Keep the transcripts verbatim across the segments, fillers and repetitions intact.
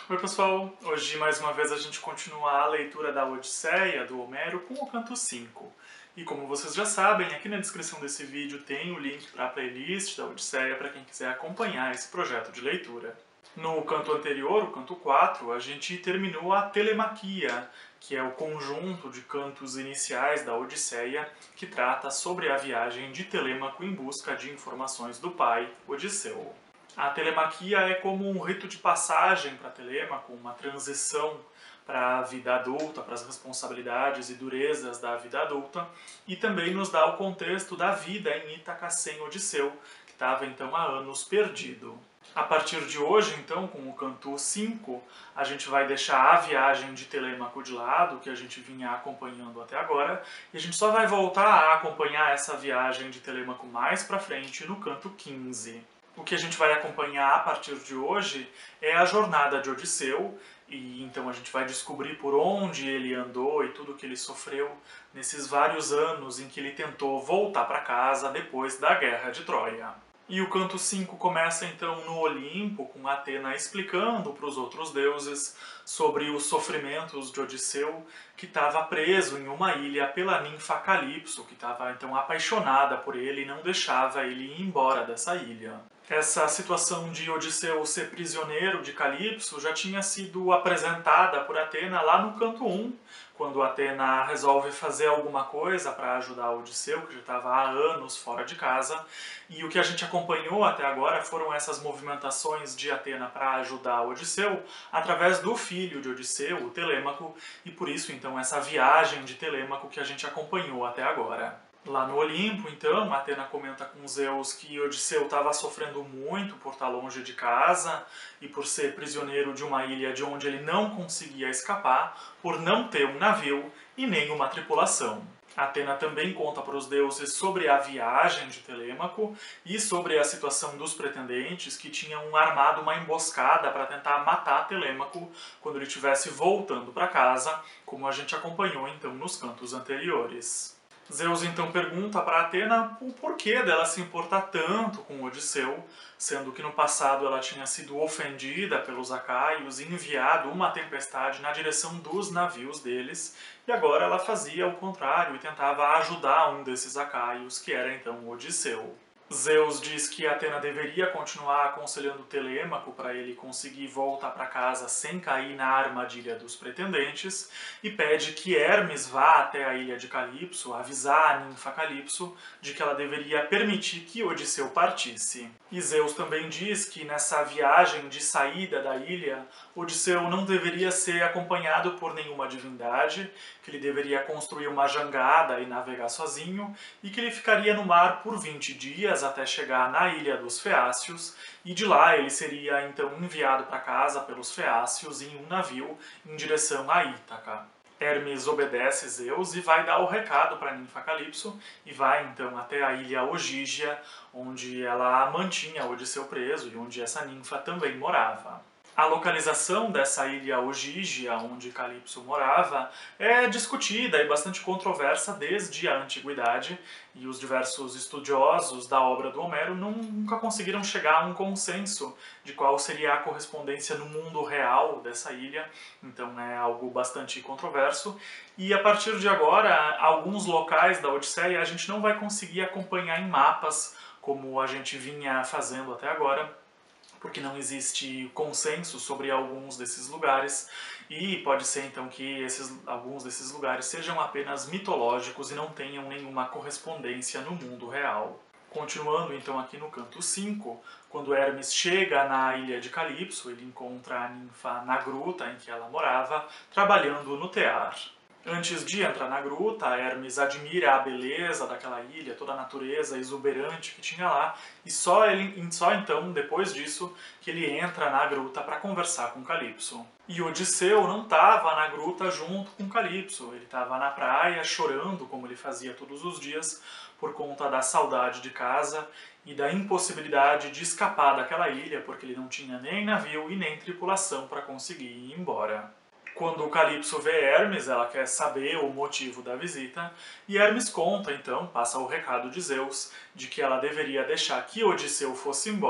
Oi pessoal, hoje mais uma vez a gente continua a leitura da Odisseia, do Homero, com o canto cinco. E como vocês já sabem, aqui na descrição desse vídeo tem o link para a playlist da Odisseia para quem quiser acompanhar esse projeto de leitura. No canto anterior, o canto quatro, a gente terminou a Telemaquia, que é o conjunto de cantos iniciais da Odisseia que trata sobre a viagem de Telêmaco em busca de informações do pai, Odisseu. A telemaquia é como um rito de passagem para Telêmaco, uma transição para a vida adulta, para as responsabilidades e durezas da vida adulta, e também nos dá o contexto da vida em Ítaca sem Odisseu, que estava então há anos perdido. A partir de hoje, então, com o canto cinco, a gente vai deixar a viagem de Telêmaco de lado, que a gente vinha acompanhando até agora, e a gente só vai voltar a acompanhar essa viagem de Telêmaco mais para frente no canto quinze. O que a gente vai acompanhar a partir de hoje é a jornada de Odisseu, e então a gente vai descobrir por onde ele andou e tudo o que ele sofreu nesses vários anos em que ele tentou voltar para casa depois da Guerra de Troia. E o canto cinco começa então no Olimpo, com Atena explicando para os outros deuses sobre os sofrimentos de Odisseu, que estava preso em uma ilha pela ninfa Calipso, que estava então apaixonada por ele e não deixava ele ir embora dessa ilha. Essa situação de Odisseu ser prisioneiro de Calipso já tinha sido apresentada por Atena lá no canto um, quando Atena resolve fazer alguma coisa para ajudar Odisseu, que já estava há anos fora de casa, e o que a gente acompanhou até agora foram essas movimentações de Atena para ajudar Odisseu através do filho de Odisseu, o Telêmaco, e por isso então essa viagem de Telêmaco que a gente acompanhou até agora. Lá no Olimpo, então, Atena comenta com Zeus que Odisseu estava sofrendo muito por estar longe de casa e por ser prisioneiro de uma ilha de onde ele não conseguia escapar, por não ter um navio e nem uma tripulação. Atena também conta para os deuses sobre a viagem de Telêmaco e sobre a situação dos pretendentes que tinham armado uma emboscada para tentar matar Telêmaco quando ele estivesse voltando para casa, como a gente acompanhou então nos cantos anteriores. Zeus então pergunta para Atena o porquê dela se importar tanto com Odisseu, sendo que no passado ela tinha sido ofendida pelos acaios e enviado uma tempestade na direção dos navios deles, e agora ela fazia o contrário e tentava ajudar um desses acaios, que era então Odisseu. Zeus diz que Atena deveria continuar aconselhando Telêmaco para ele conseguir voltar para casa sem cair na armadilha dos pretendentes e pede que Hermes vá até a ilha de Calipso avisar a ninfa Calipso de que ela deveria permitir que Odisseu partisse. E Zeus também diz que nessa viagem de saída da ilha, Odisseu não deveria ser acompanhado por nenhuma divindade, que ele deveria construir uma jangada e navegar sozinho, e que ele ficaria no mar por vinte dias até chegar na ilha dos Feácios, e de lá ele seria então enviado para casa pelos Feácios em um navio em direção a Ítaca. Hermes obedece Zeus e vai dar o recado para a ninfa Calipso e vai então até a ilha Ogígia, onde ela mantinha Odisseu preso e onde essa ninfa também morava. A localização dessa ilha Ogígia, onde Calipso morava, é discutida e bastante controversa desde a antiguidade, e os diversos estudiosos da obra do Homero nunca conseguiram chegar a um consenso de qual seria a correspondência no mundo real dessa ilha, então é algo bastante controverso. E a partir de agora, alguns locais da Odisseia a gente não vai conseguir acompanhar em mapas, como a gente vinha fazendo até agora, porque não existe consenso sobre alguns desses lugares, e pode ser então que esses, alguns desses lugares sejam apenas mitológicos e não tenham nenhuma correspondência no mundo real. Continuando então aqui no canto cinco, quando Hermes chega na ilha de Calipso, ele encontra a ninfa na gruta em que ela morava, trabalhando no tear. Antes de entrar na gruta, Hermes admira a beleza daquela ilha, toda a natureza exuberante que tinha lá, e só, ele, só então, depois disso, que ele entra na gruta para conversar com Calipso. E Odisseu não estava na gruta junto com Calipso, ele estava na praia chorando, como ele fazia todos os dias, por conta da saudade de casa e da impossibilidade de escapar daquela ilha, porque ele não tinha nem navio e nem tripulação para conseguir ir embora. Quando o Calipso vê Hermes, ela quer saber o motivo da visita, e Hermes conta, então, passa o recado de Zeus, de que ela deveria deixar que Odisseu fosse embora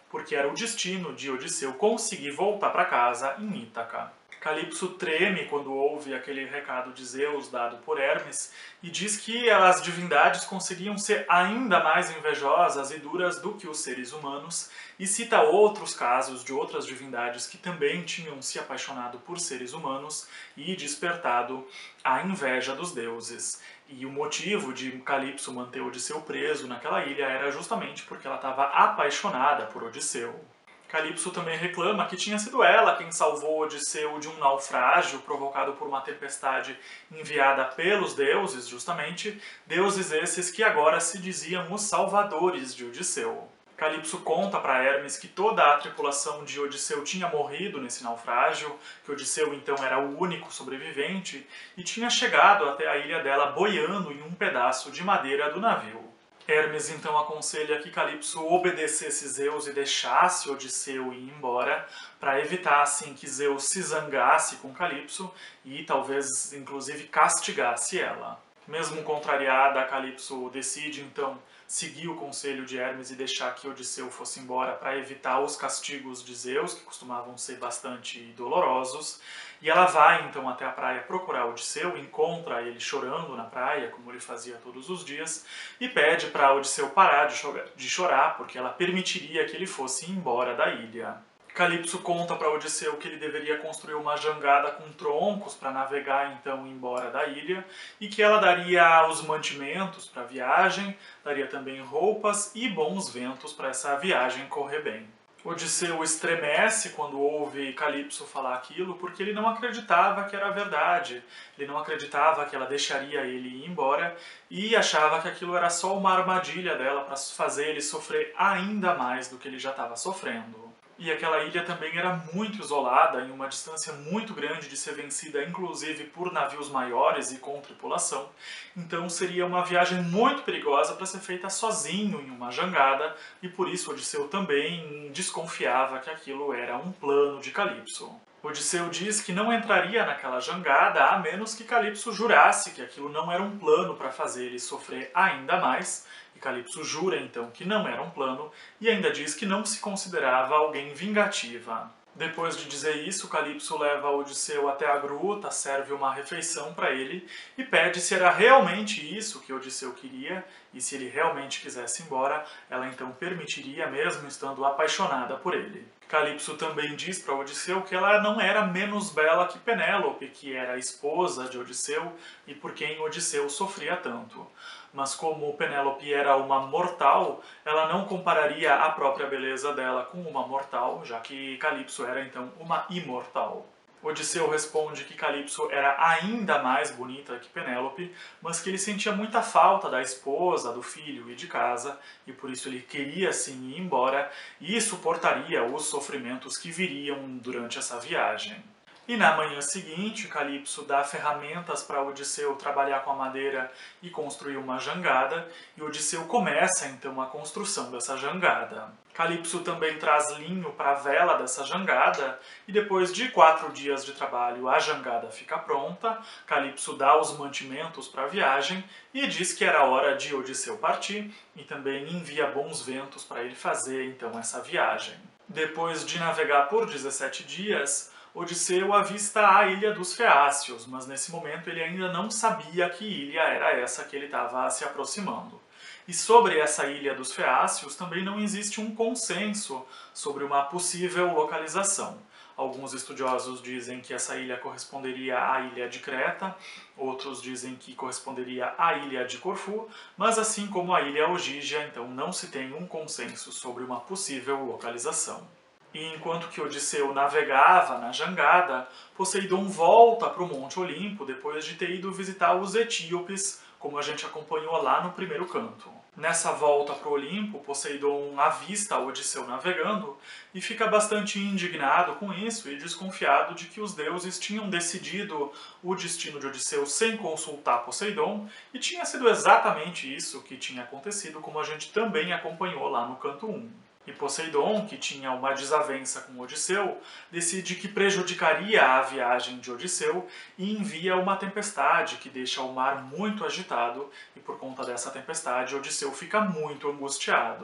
porque era o destino de Odisseu conseguir voltar para casa em Ítaca. Calipso treme quando ouve aquele recado de Zeus dado por Hermes e diz que as divindades conseguiam ser ainda mais invejosas e duras do que os seres humanos, e cita outros casos de outras divindades que também tinham se apaixonado por seres humanos e despertado a inveja dos deuses. E o motivo de Calipso manter Odisseu preso naquela ilha era justamente porque ela estava apaixonada por Odisseu. Calipso também reclama que tinha sido ela quem salvou Odisseu de um naufrágio provocado por uma tempestade enviada pelos deuses, justamente, deuses esses que agora se diziam os salvadores de Odisseu. Calipso conta para Hermes que toda a tripulação de Odisseu tinha morrido nesse naufrágio, que Odisseu então era o único sobrevivente e tinha chegado até a ilha dela boiando em um pedaço de madeira do navio. Hermes então aconselha que Calipso obedecesse Zeus e deixasse Odisseu ir embora, para evitar assim que Zeus se zangasse com Calipso e talvez inclusive castigasse ela. Mesmo contrariada, Calipso decide então seguir o conselho de Hermes e deixar que Odisseu fosse embora para evitar os castigos de Zeus, que costumavam ser bastante dolorosos. E ela vai então até a praia procurar Odisseu, encontra ele chorando na praia, como ele fazia todos os dias, e pede para Odisseu parar de chorar, porque ela permitiria que ele fosse embora da ilha. Calipso conta para Odisseu que ele deveria construir uma jangada com troncos para navegar então embora da ilha, e que ela daria os mantimentos para a viagem, daria também roupas e bons ventos para essa viagem correr bem. Odisseu estremece quando ouve Calipso falar aquilo, porque ele não acreditava que era verdade. Ele não acreditava que ela deixaria ele ir embora e achava que aquilo era só uma armadilha dela para fazer ele sofrer ainda mais do que ele já estava sofrendo. E aquela ilha também era muito isolada, em uma distância muito grande de ser vencida, inclusive por navios maiores e com tripulação. Então seria uma viagem muito perigosa para ser feita sozinho em uma jangada, e por isso Odisseu também desconfiava que aquilo era um plano de Calipso. Odisseu diz que não entraria naquela jangada a menos que Calipso jurasse que aquilo não era um plano para fazer ele sofrer ainda mais, e Calipso jura então que não era um plano e ainda diz que não se considerava alguém vingativa. Depois de dizer isso, Calipso leva Odisseu até a gruta, serve uma refeição para ele e pede se era realmente isso que Odisseu queria, e se ele realmente quisesse ir embora, ela então permitiria, mesmo estando apaixonada por ele. Calipso também diz para Odisseu que ela não era menos bela que Penélope, que era a esposa de Odisseu e por quem Odisseu sofria tanto. Mas como Penélope era uma mortal, ela não compararia a própria beleza dela com uma mortal, já que Calipso era então uma imortal. Odisseu responde que Calipso era ainda mais bonita que Penélope, mas que ele sentia muita falta da esposa, do filho e de casa, e por isso ele queria sim ir embora e suportaria os sofrimentos que viriam durante essa viagem. E na manhã seguinte, Calipso dá ferramentas para Odisseu trabalhar com a madeira e construir uma jangada, e Odisseu começa então a construção dessa jangada. Calipso também traz linho para a vela dessa jangada, e depois de quatro dias de trabalho a jangada fica pronta. Calipso dá os mantimentos para a viagem e diz que era hora de Odisseu partir, e também envia bons ventos para ele fazer então essa viagem. Depois de navegar por dezessete dias, Odisseu avista a Ilha dos Feácios, mas nesse momento ele ainda não sabia que ilha era essa que ele estava se aproximando. E sobre essa Ilha dos Feácios também não existe um consenso sobre uma possível localização. Alguns estudiosos dizem que essa ilha corresponderia à ilha de Creta, outros dizem que corresponderia à ilha de Corfu, mas assim como a ilha Ogígia, então não se tem um consenso sobre uma possível localização. E enquanto que Odisseu navegava na jangada, Poseidon volta para o Monte Olimpo depois de ter ido visitar os etíopes, como a gente acompanhou lá no primeiro canto. Nessa volta para o Olimpo, Poseidon avista Odisseu navegando e fica bastante indignado com isso e desconfiado de que os deuses tinham decidido o destino de Odisseu sem consultar Poseidon, e tinha sido exatamente isso que tinha acontecido, como a gente também acompanhou lá no canto um. E Poseidon, que tinha uma desavença com Odisseu, decide que prejudicaria a viagem de Odisseu e envia uma tempestade que deixa o mar muito agitado, e por conta dessa tempestade Odisseu fica muito angustiado.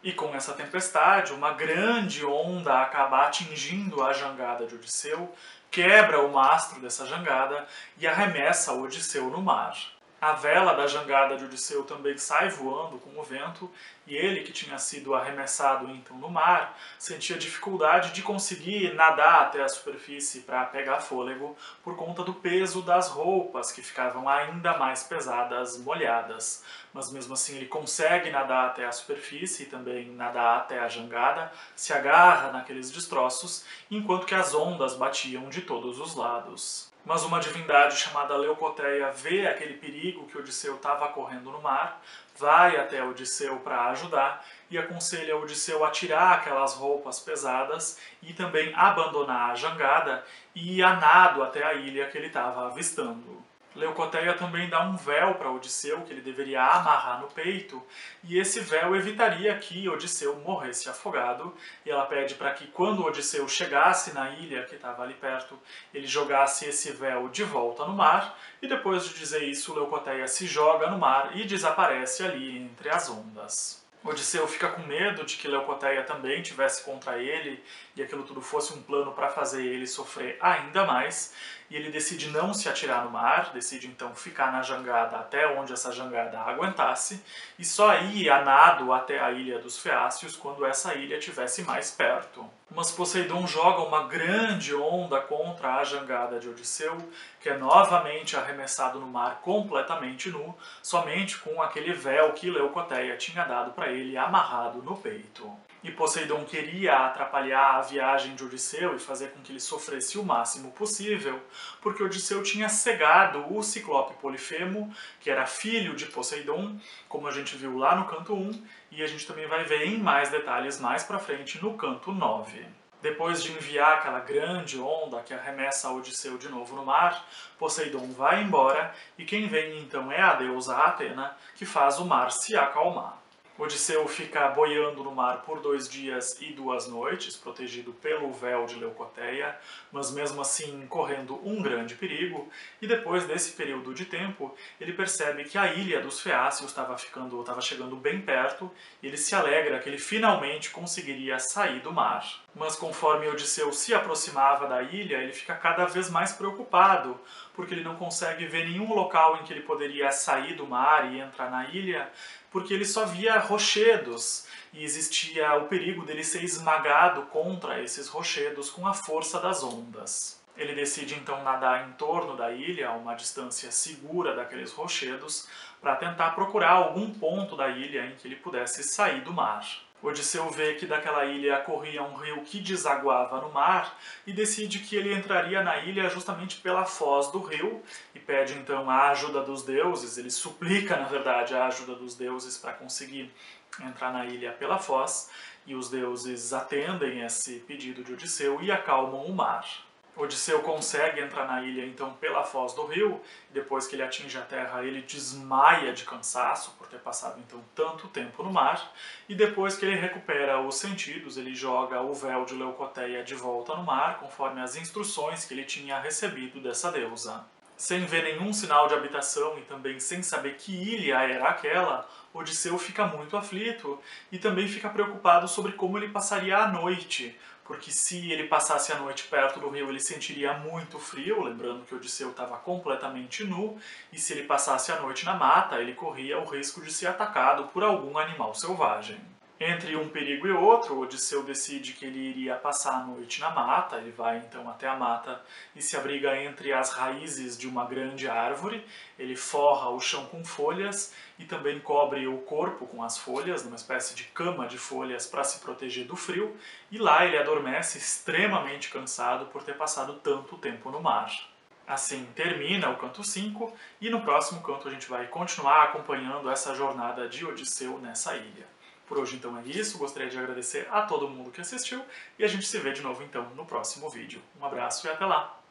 E com essa tempestade, uma grande onda acaba atingindo a jangada de Odisseu, quebra o mastro dessa jangada e arremessa Odisseu no mar. A vela da jangada de Odisseu também sai voando com o vento, e ele, que tinha sido arremessado então no mar, sentia dificuldade de conseguir nadar até a superfície para pegar fôlego por conta do peso das roupas, que ficavam ainda mais pesadas, molhadas. Mas mesmo assim ele consegue nadar até a superfície e também nadar até a jangada, se agarra naqueles destroços, enquanto que as ondas batiam de todos os lados. Mas uma divindade chamada Leucoteia vê aquele perigo que Odisseu estava correndo no mar, vai até Odisseu para ajudar e aconselha Odisseu a tirar aquelas roupas pesadas e também abandonar a jangada e ir a nado até a ilha que ele estava avistando. Leucoteia também dá um véu para Odisseu, que ele deveria amarrar no peito, e esse véu evitaria que Odisseu morresse afogado, e ela pede para que quando Odisseu chegasse na ilha que estava ali perto, ele jogasse esse véu de volta no mar, e depois de dizer isso, Leucoteia se joga no mar e desaparece ali entre as ondas. Odisseu fica com medo de que Leucoteia também tivesse contra ele e aquilo tudo fosse um plano para fazer ele sofrer ainda mais, e ele decide não se atirar no mar, decide então ficar na jangada até onde essa jangada aguentasse e só ir a nado até a ilha dos Feácios quando essa ilha estivesse mais perto. Mas Poseidon joga uma grande onda contra a jangada de Odisseu, que é novamente arremessado no mar completamente nu, somente com aquele véu que Leucoteia tinha dado para ele amarrado no peito. E Poseidon queria atrapalhar a viagem de Odisseu e fazer com que ele sofresse o máximo possível, porque Odisseu tinha cegado o Ciclope Polifemo, que era filho de Poseidon, como a gente viu lá no canto um, e a gente também vai ver em mais detalhes mais pra frente no canto nove. Depois de enviar aquela grande onda que arremessa Odisseu de novo no mar, Poseidon vai embora e quem vem então é a deusa Atena, que faz o mar se acalmar. Odisseu fica boiando no mar por dois dias e duas noites, protegido pelo véu de Leucoteia, mas mesmo assim correndo um grande perigo, e depois desse período de tempo, ele percebe que a ilha dos Feácios estava ficando, estava chegando bem perto, e ele se alegra que ele finalmente conseguiria sair do mar. Mas conforme Odisseu se aproximava da ilha, ele fica cada vez mais preocupado, porque ele não consegue ver nenhum local em que ele poderia sair do mar e entrar na ilha, porque ele só via rochedos e existia o perigo dele ser esmagado contra esses rochedos com a força das ondas. Ele decide então nadar em torno da ilha, a uma distância segura daqueles rochedos, para tentar procurar algum ponto da ilha em que ele pudesse sair do mar. Odisseu vê que daquela ilha corria um rio que desaguava no mar e decide que ele entraria na ilha justamente pela foz do rio e pede então a ajuda dos deuses, ele suplica na verdade a ajuda dos deuses para conseguir entrar na ilha pela foz e os deuses atendem esse pedido de Odisseu e acalmam o mar. Odisseu consegue entrar na ilha então pela foz do rio, e depois que ele atinge a terra ele desmaia de cansaço por ter passado então tanto tempo no mar, e depois que ele recupera os sentidos ele joga o véu de Leucoteia de volta no mar, conforme as instruções que ele tinha recebido dessa deusa. Sem ver nenhum sinal de habitação e também sem saber que ilha era aquela, Odisseu fica muito aflito e também fica preocupado sobre como ele passaria a noite, porque se ele passasse a noite perto do rio ele sentiria muito frio, lembrando que Odisseu estava completamente nu, e se ele passasse a noite na mata ele corria o risco de ser atacado por algum animal selvagem. Entre um perigo e outro, Odisseu decide que ele iria passar a noite na mata, ele vai então até a mata e se abriga entre as raízes de uma grande árvore, ele forra o chão com folhas e também cobre o corpo com as folhas, numa espécie de cama de folhas para se proteger do frio, e lá ele adormece extremamente cansado por ter passado tanto tempo no mar. Assim termina o canto cinco e no próximo canto a gente vai continuar acompanhando essa jornada de Odisseu nessa ilha. Por hoje então é isso, gostaria de agradecer a todo mundo que assistiu e a gente se vê de novo então no próximo vídeo. Um abraço e até lá!